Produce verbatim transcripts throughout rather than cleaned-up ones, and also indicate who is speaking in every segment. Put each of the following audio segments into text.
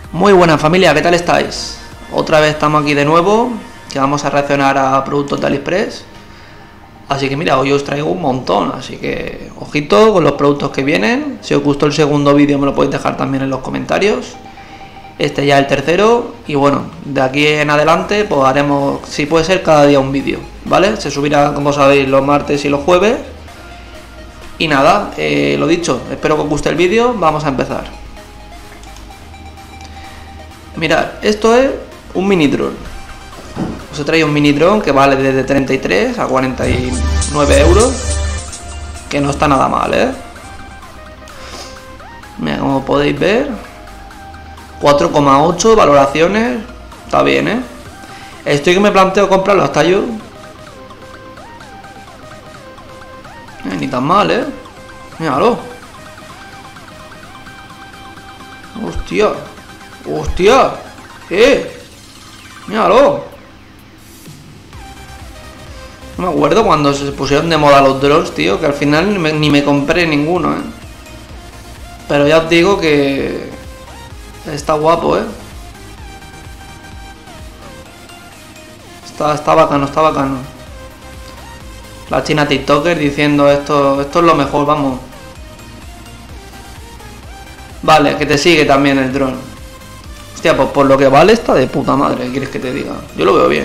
Speaker 1: Muy buenas familia, ¿qué tal estáis? Otra vez estamos aquí de nuevo, que vamos a reaccionar a productos de AliExpress. Así que mira, hoy os traigo un montón, así que ojito con los productos que vienen. Si os gustó el segundo vídeo me lo podéis dejar también en los comentarios. Este ya es el tercero y bueno, de aquí en adelante pues haremos, si puede ser, cada día un vídeo, ¿vale? Se subirá, como sabéis, los martes y los jueves. Y nada, eh, lo dicho, espero que os guste el vídeo, vamos a empezar. Mirad, esto es un mini dron. Os he traído un mini dron que vale desde treinta y tres a cuarenta y nueve euros. Que no está nada mal, ¿eh? Mira, como podéis ver, cuatro coma ocho valoraciones. Está bien, ¿eh? Estoy que me planteo comprarlo hasta yo. Eh, ni tan mal, ¿eh? Míralo. Hostia. Hostia. Eh. Míralo. No me acuerdo cuando se pusieron de moda los drones, tío, que al final ni me, ni me compré ninguno, ¿eh? Pero ya os digo que está guapo, ¿eh? Está, está bacano, está bacano. La china TikToker diciendo esto, esto es lo mejor, vamos. Vale, que te sigue también el dron. Hostia, pues por lo que vale está de puta madre, ¿qué quieres que te diga? Yo lo veo bien.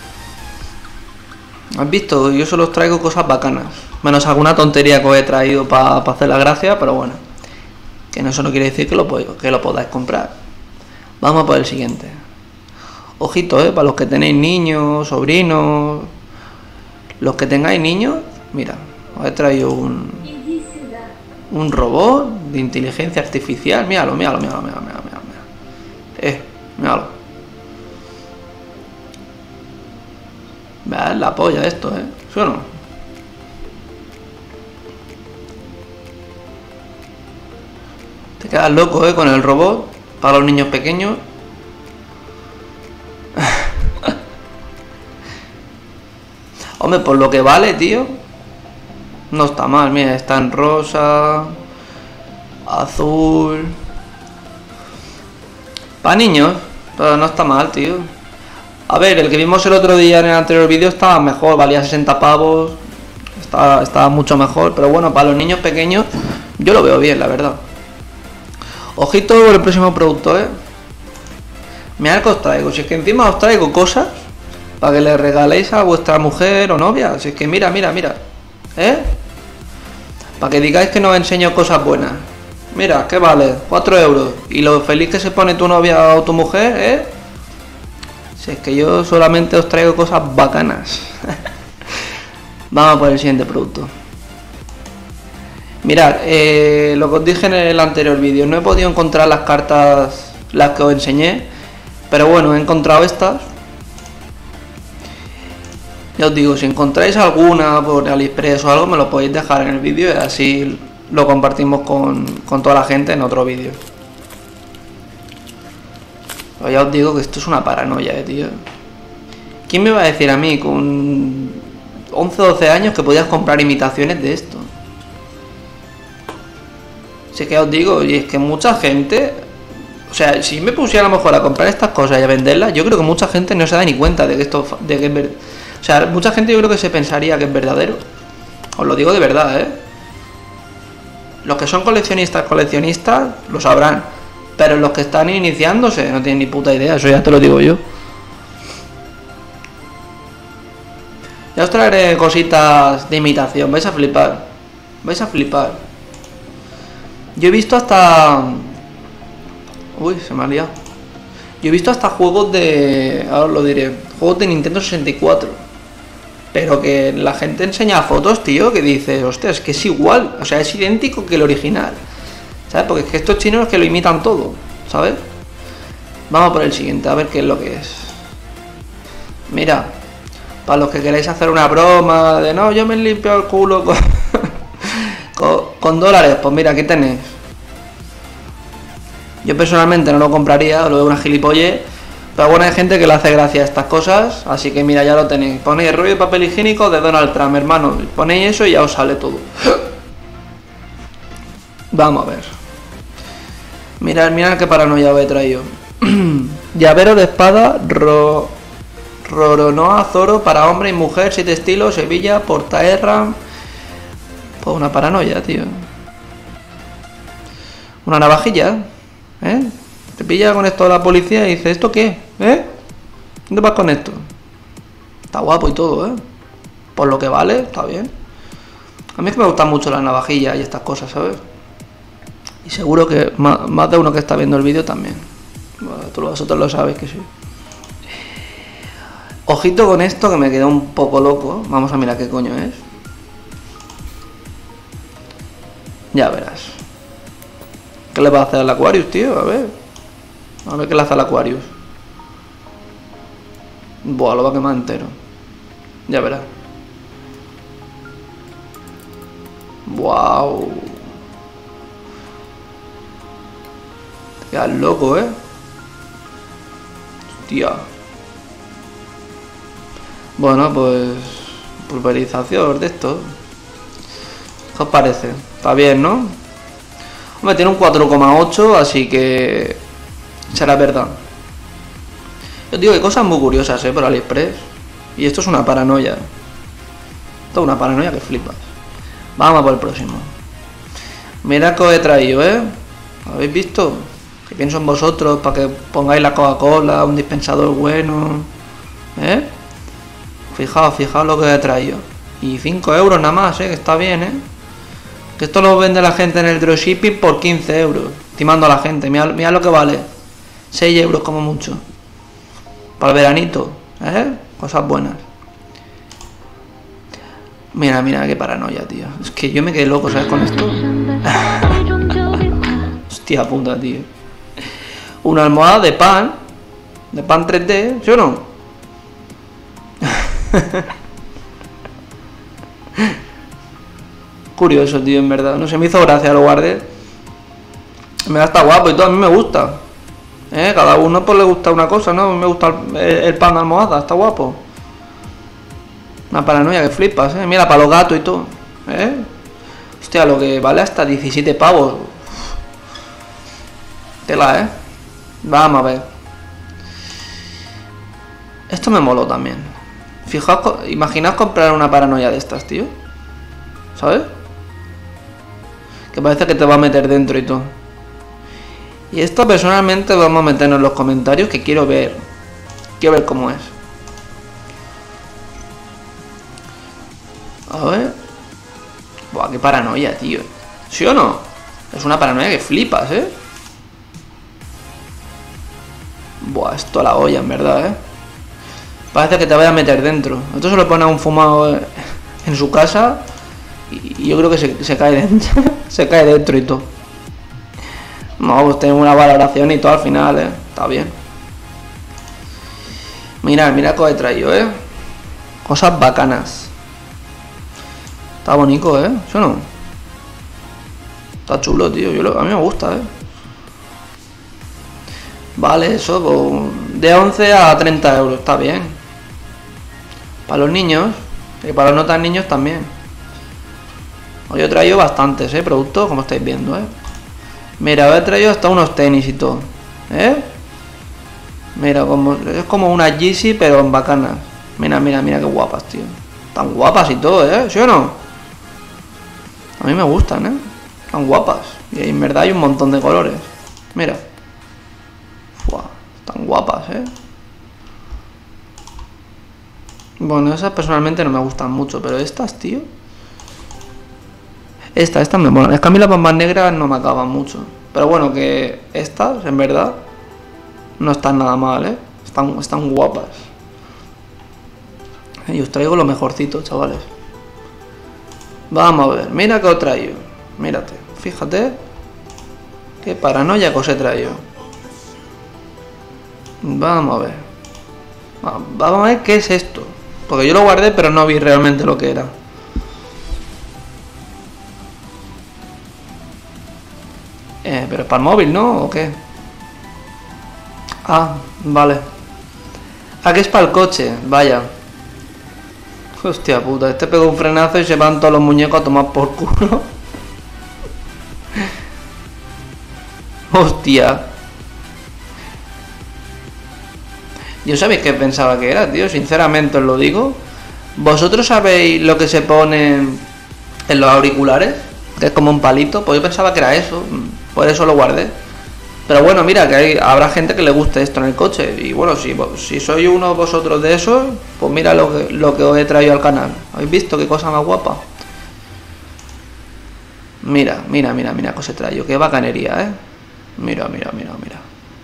Speaker 1: ¿Has visto? Yo solo os traigo cosas bacanas. Menos alguna tontería que os he traído para pa hacer la gracia, pero bueno. Que eso no quiere decir que lo, que lo podáis comprar. Vamos por el siguiente. Ojito, ¿eh? Para los que tenéis niños, sobrinos... Los que tengáis niños, mira, os he traído un... Un robot de inteligencia artificial. Míralo, míralo, míralo, míralo, míralo, míralo. Eh, míralo. Vean la polla esto, eh. ¿Sí o no? Te quedas loco, eh, con el robot para los niños pequeños. Hombre, por lo que vale, tío, no está mal. Mira, está en rosa, azul. Para niños, pero no está mal, tío. A ver, el que vimos el otro día en el anterior vídeo estaba mejor, valía sesenta pavos. Estaba, estaba mucho mejor, pero bueno, para los niños pequeños yo lo veo bien, la verdad. Ojito con el próximo producto, eh. Mirad que os traigo, si es que encima os traigo cosas para que le regaléis a vuestra mujer o novia. Si es que mira, mira, mira, ¿eh? Para que digáis que no os enseño cosas buenas. Mira, ¿qué vale? cuatro euros. Y lo feliz que se pone tu novia o tu mujer, ¿eh? Si es que yo solamente os traigo cosas bacanas. Vamos por el siguiente producto. Mirad, eh, lo que os dije en el anterior vídeo. No he podido encontrar las cartas, las que os enseñé. Pero bueno, he encontrado estas. Ya os digo, si encontráis alguna por AliExpress o algo, me lo podéis dejar en el vídeo y así lo compartimos con, con toda la gente en otro vídeo. Pero ya os digo que esto es una paranoia, eh, tío. ¿Quién me va a decir a mí con once o doce años que podías comprar imitaciones de esto? Si es que os digo, y es que mucha gente... O sea, si me pusiera a lo mejor a comprar estas cosas y a venderlas, yo creo que mucha gente no se da ni cuenta de que esto de que es verdad. O sea, mucha gente yo creo que se pensaría que es verdadero. Os lo digo de verdad, ¿eh? Los que son coleccionistas, coleccionistas, lo sabrán. Pero los que están iniciándose no tienen ni puta idea, eso ya te lo digo yo. Ya os traeré cositas de imitación, vais a flipar. Vais a flipar. Yo he visto hasta... Uy, se me ha liado. Yo he visto hasta juegos de... Ahora os lo diré. Juegos de Nintendo sesenta y cuatro. Pero que la gente enseña fotos, tío, que dices, hostia, es que es igual. O sea, es idéntico que el original. ¿Sabes? Porque es que estos chinos que lo imitan todo, ¿sabes? Vamos por el siguiente, a ver qué es lo que es. Mira, para los que queráis hacer una broma de no, yo me limpio el culo con, con, con dólares, pues mira, aquí tenéis. Yo personalmente no lo compraría, lo veo una gilipollez, pero bueno, hay gente que le hace gracia a estas cosas, así que mira, ya lo tenéis. Ponéis rollo de papel higiénico de Donald Trump, hermano, ponéis eso y ya os sale todo. Vamos a ver. Mirad, mirad qué paranoia os he traído. Llavero de espada ro... Roronoa Zoro para hombre y mujer, siete estilos, Sevilla, Portaerra. Pues una paranoia, tío. Una navajilla, ¿eh? Te pilla con esto de la policía y dice, ¿esto qué? ¿Eh? ¿Dónde vas con esto? Está guapo y todo, ¿eh? Por lo que vale, está bien. A mí es que me gustan mucho las navajillas y estas cosas, ¿sabes? Y seguro que más, más de uno que está viendo el vídeo también. Bueno, todos vosotros lo sabéis que sí. Ojito con esto que me queda un poco loco. Vamos a mirar qué coño es. Ya verás. ¿Qué le va a hacer al Aquarius, tío? A ver. A ver qué le hace al Aquarius. Buah, lo va a quemar entero. Ya verás. Wow. Te quedas loco, ¿eh? Hostia. Bueno, pues... pulverización de esto. ¿Qué os parece? Está bien, ¿no? Hombre, tiene un cuatro coma ocho, así que... será verdad. Yo digo que hay cosas muy curiosas, ¿eh? Por AliExpress. Y esto es una paranoia. Esto es una paranoia que flipas. Vamos a por el próximo. Mirad que os he traído, ¿eh? ¿Habéis visto? Que pienso en vosotros para que pongáis la Coca-Cola, un dispensador bueno. ¿Eh? Fijaos, fijaos lo que os he traído. Y cinco euros nada más, ¿eh? Que está bien, ¿eh? Que esto lo vende la gente en el dropshipping por quince euros. Estimando a la gente. Mirad, mirad lo que vale. seis euros como mucho. Para el veranito, ¿eh? Cosas buenas. Mira, mira, qué paranoia, tío. Es que yo me quedé loco, ¿sabes? Con esto. Hostia puta, tío. Una almohada de pan. De pan tres D, ¿sí o no? Curioso, tío, en verdad. No se me hizo gracia, lo guardé. Me da hasta guapo y todo, a mí me gusta. ¿Eh? Cada uno pues le gusta una cosa, ¿no? A mí me gusta el, el pan de almohada, está guapo. Una paranoia que flipas, ¿eh? Mira, para los gatos y todo, ¿eh? Hostia, lo que vale hasta diecisiete pavos. Tela, ¿eh? Vamos a ver. Esto me moló también. Fijaos, imaginaos comprar una paranoia de estas, tío. ¿Sabes? Que parece que te va a meter dentro y todo. Y esto personalmente vamos a meternos en los comentarios, que quiero ver. Quiero ver cómo es. A ver. Buah, qué paranoia, tío. ¿Sí o no? Es una paranoia que flipas, ¿eh? Buah, esto a la olla, en verdad, ¿eh? Parece que te vaya a meter dentro. Esto se lo pone a un fumado en su casa y yo creo que se, se cae dentro. Se cae dentro y todo. No, pues tengo una valoración y todo al final, ¿eh? Está bien. Mirad, mirad que os he traído, ¿eh? Cosas bacanas. Está bonito, ¿eh? ¿Sí o no? Está chulo, tío. Yo lo, a mí me gusta, ¿eh? Vale, eso, pues, de once a treinta euros. Está bien. Para los niños. Y para los no tan niños también. Hoy he traído bastantes, ¿eh? Productos, como estáis viendo, ¿eh? Mira, he traído hasta unos tenis y todo, ¿eh? Mira, como, es como una Yeezy, pero en bacanas. Mira, mira, mira qué guapas, tío. Tan guapas y todo, ¿eh? ¿Sí o no? A mí me gustan, ¿eh? Tan guapas. Y en verdad hay un montón de colores. Mira. Fua, tan guapas, ¿eh? Bueno, esas personalmente no me gustan mucho, pero estas, tío... Estas, estas me molan. Es que a mí las bambas negras no me acaban mucho. Pero bueno, que estas, en verdad, no están nada mal, ¿eh? Están, están guapas. Y os traigo lo mejorcito, chavales. Vamos a ver. Mira que os traigo. Mírate. Fíjate. Qué paranoia que os he traído. Vamos a ver. Vamos a ver qué es esto. Porque yo lo guardé, pero no vi realmente lo que era. Eh, pero es para el móvil, ¿no? ¿O qué? Ah, vale. Ah, que es para el coche, vaya. Hostia puta, este pegó un frenazo y se van todos los muñecos a tomar por culo. Hostia. Yo sabéis qué pensaba que era, tío, sinceramente os lo digo. ¿Vosotros sabéis lo que se pone en los auriculares? Que es como un palito. Pues yo pensaba que era eso, por eso lo guardé. Pero bueno, mira, que hay, habrá gente que le guste esto en el coche. Y bueno, si, si sois uno de vosotros de esos, pues mira lo que, lo que os he traído al canal. ¿Habéis visto qué cosa más guapa? Mira, mira, mira, mira que os he traído. Qué bacanería, ¿eh? Mira, mira, mira, mira.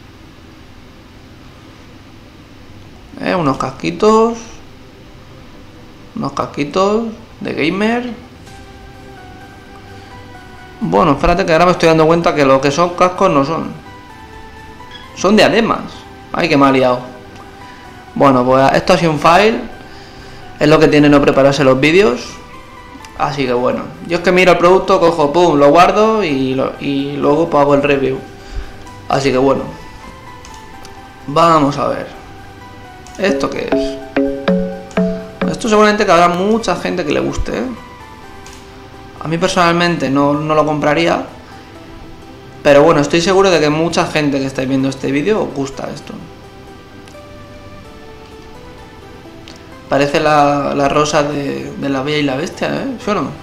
Speaker 1: ¿Eh? Unos casquitos. Unos casquitos de gamer. Bueno, espérate que ahora me estoy dando cuenta que lo que son cascos no son. Son diademas. Ay, que me ha liado. Bueno, pues esto ha sido un fail. Es lo que tiene no prepararse los vídeos. Así que bueno, yo es que miro el producto, cojo, pum, lo guardo y, lo, y luego pues hago el review. Así que bueno, vamos a ver. ¿Esto qué es? Esto seguramente que habrá mucha gente que le guste, ¿eh? A mí personalmente no, no lo compraría. Pero bueno, estoy seguro de que mucha gente que estáis viendo este vídeo os gusta esto. Parece la, la rosa de, de la Bella y la Bestia, ¿eh? ¿Sí o no?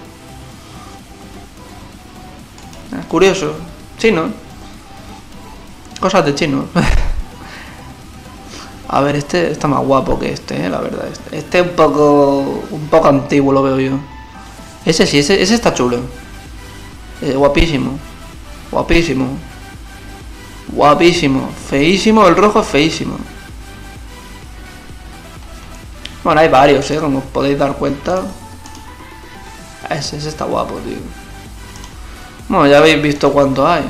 Speaker 1: Es curioso. Chino. Cosas de chino. A ver, este está más guapo que este, ¿eh? La verdad. Este, este es un poco, un poco antiguo, lo veo yo. Ese sí, ese, ese está chulo. Eh, guapísimo. Guapísimo. Guapísimo. Feísimo, el rojo es feísimo. Bueno, hay varios, ¿eh? Como os podéis dar cuenta. Ese, ese está guapo, tío. Bueno, ya habéis visto cuánto hay.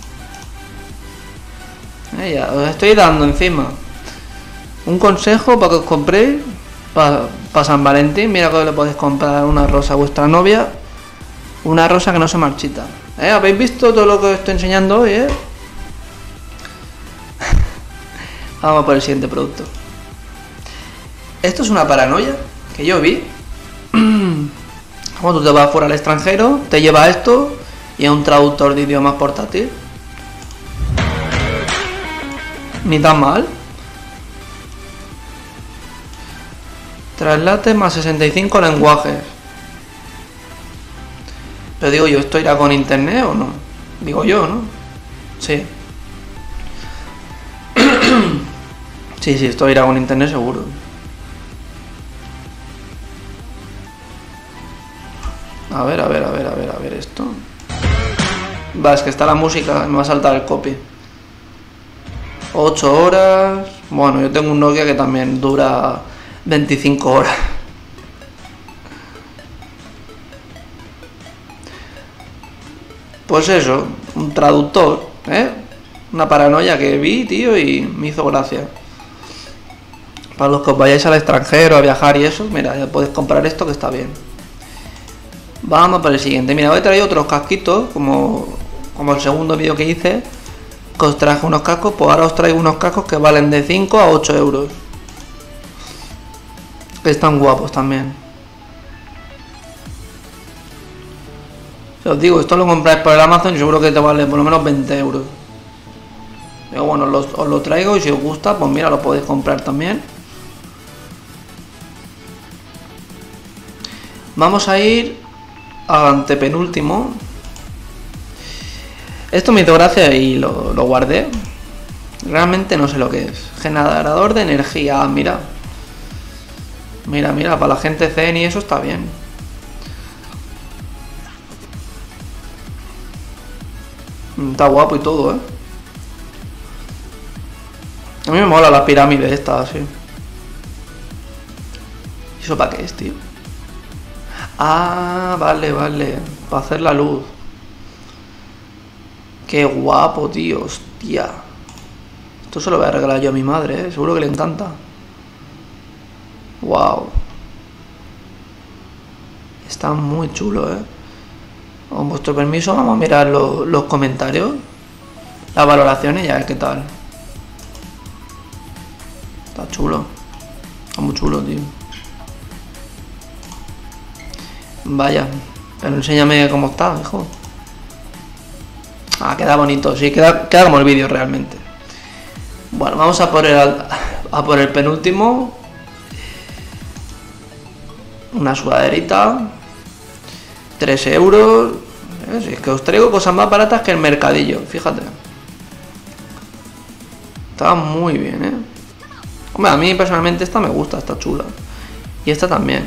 Speaker 1: Eh, ya, os estoy dando encima un consejo para que os compréis para pa San Valentín. Mira que le podéis comprar una rosa a vuestra novia. Una rosa que no se marchita. ¿Eh? ¿Habéis visto todo lo que os estoy enseñando hoy, eh? Vamos por el siguiente producto. Esto es una paranoia que yo vi. Cuando tú te vas fuera al extranjero, te lleva esto y es un traductor de idiomas portátil. Ni tan mal. Traslate más sesenta y cinco lenguajes. Pero digo yo, ¿esto irá con internet o no? Digo yo, ¿no? Sí. Sí, sí, esto irá con internet seguro. A ver, a ver, a ver, a ver, a ver esto. Va, es que está la música, me va a saltar el copy. ocho horas. Bueno, yo tengo un Nokia que también dura veinticinco horas. Pues eso, un traductor, ¿eh? Una paranoia que vi, tío, y me hizo gracia. Para los que os vayáis al extranjero a viajar y eso, mira, ya podéis comprar esto que está bien. Vamos para el siguiente. Mira, hoy he traído otros casquitos, como, como el segundo vídeo que hice, que os traje unos cascos, pues ahora os traigo unos cascos que valen de cinco a ocho euros. Que están guapos también. Si os digo, esto lo compráis por el Amazon y seguro que te vale por lo menos veinte euros. Pero bueno, os lo, os lo traigo y si os gusta, pues mira, lo podéis comprar también. Vamos a ir al antepenúltimo. Esto me hizo gracia y lo, lo guardé. Realmente no sé lo que es. Generador de energía, mira. Mira, mira, para la gente zen y eso está bien. Está guapo y todo, ¿eh? A mí me mola la pirámide esta, así. ¿Y eso para qué es, tío? Ah, vale, vale. Para hacer la luz. Qué guapo, tío. Hostia. Esto se lo voy a regalar yo a mi madre, ¿eh? Seguro que le encanta. Wow. Está muy chulo, ¿eh? Con vuestro permiso vamos a mirar lo, los comentarios, las valoraciones y a ver qué tal. Está chulo. Está muy chulo, tío. Vaya. Pero enséñame cómo está, hijo. Ah, queda bonito. Sí, queda, queda como el vídeo realmente. Bueno, vamos a por el, A por el penúltimo. Una sudaderita. tres euros. Eh, si es que os traigo cosas más baratas que el mercadillo, fíjate. Está muy bien, eh. Hombre, a mí personalmente esta me gusta, está chula. Y esta también.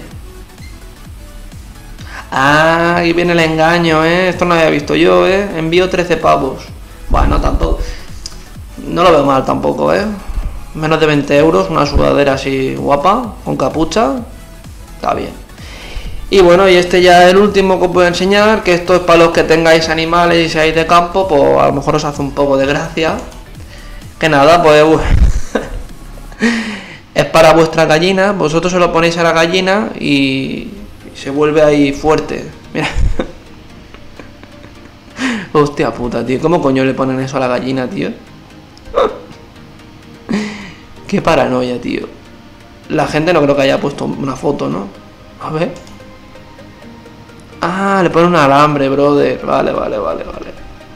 Speaker 1: Ah, ahí viene el engaño, eh. Esto no había visto yo, eh. Envío trece pavos. Bueno, tanto. No lo veo mal tampoco, eh. Menos de veinte euros, una sudadera así guapa, con capucha. Está bien. Y bueno, y este ya es el último que os voy a enseñar, que esto es para los que tengáis animales y seáis de campo, pues a lo mejor os hace un poco de gracia. Que nada, pues es para vuestra gallina, vosotros se lo ponéis a la gallina y se vuelve ahí fuerte. Mira. Hostia puta, tío, ¿cómo coño le ponen eso a la gallina, tío? Qué paranoia, tío. La gente no creo que haya puesto una foto, ¿no? A ver. Ah, le pone un alambre, brother. Vale, vale, vale, vale.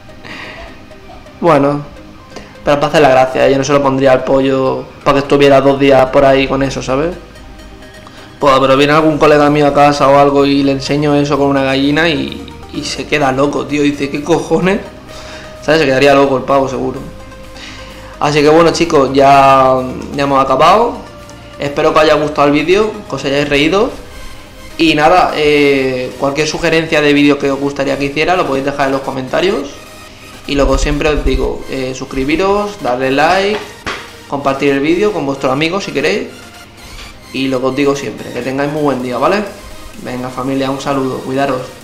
Speaker 1: Bueno, pero para hacer la gracia, yo no se lo pondría al pollo para que estuviera dos días por ahí con eso, ¿sabes? Pues, pero viene algún colega mío a casa o algo y le enseño eso con una gallina y, y se queda loco, tío. Dice, ¿qué cojones? ¿Sabes? Se quedaría loco el pavo, seguro. Así que bueno, chicos, ya, ya hemos acabado. Espero que os haya gustado el vídeo, que os hayáis reído. Y nada, eh, cualquier sugerencia de vídeo que os gustaría que hiciera lo podéis dejar en los comentarios. Y luego siempre os digo, eh, suscribiros, darle like, compartir el vídeo con vuestros amigos si queréis. Y lo que os digo siempre, que tengáis muy buen día, ¿vale? Venga familia, un saludo, cuidaros.